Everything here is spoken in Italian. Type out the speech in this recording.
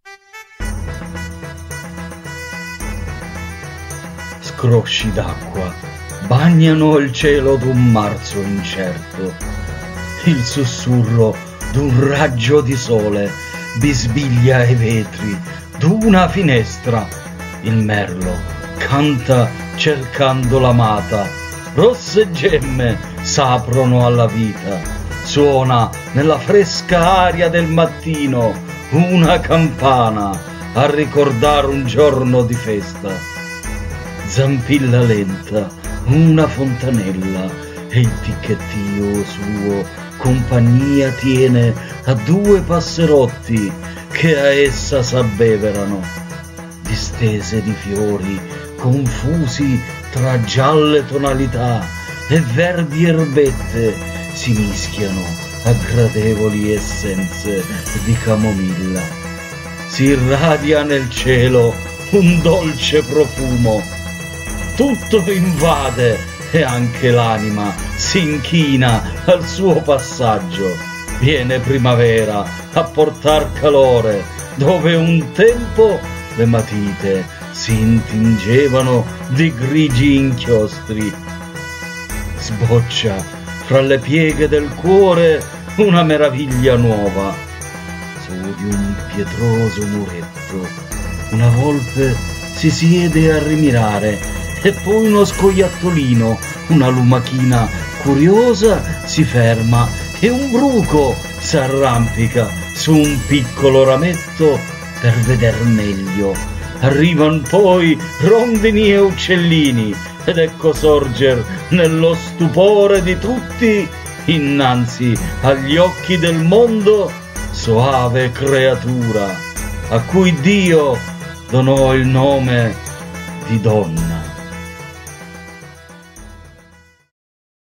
Scrosci d'acqua bagnano il cielo d'un marzo incerto. Il sussurro d'un raggio di sole bisbiglia ai vetri d'una finestra. Il merlo canta cercando l'amata. Rosse gemme s'aprono alla vita. Suona nella fresca aria del mattino una campana a ricordare un giorno di festa. Zampilla lenta una fontanella e il ticchettio suo compagnia tiene a due passerotti che a essa s'abbeverano. Distese di fiori confusi tra gialle tonalità e verdi erbette si mischiano a gradevoli essenze di camomilla. Si irradia nel cielo un dolce profumo. Tutto invade e anche l'anima si inchina al suo passaggio. Viene primavera a portar calore dove un tempo le matite si intingevano di grigi inchiostri. Sboccia fra le pieghe del cuore una meraviglia nuova. Su di un pietroso muretto una volpe si siede a rimirare e poi uno scoiattolino, una lumachina curiosa si ferma e un bruco s'arrampica su un piccolo rametto per veder meglio. Arrivan poi rondini e uccellini ed ecco sorger nello stupore di tutti, innanzi agli occhi del mondo, soave creatura a cui Dio donò il nome di donna.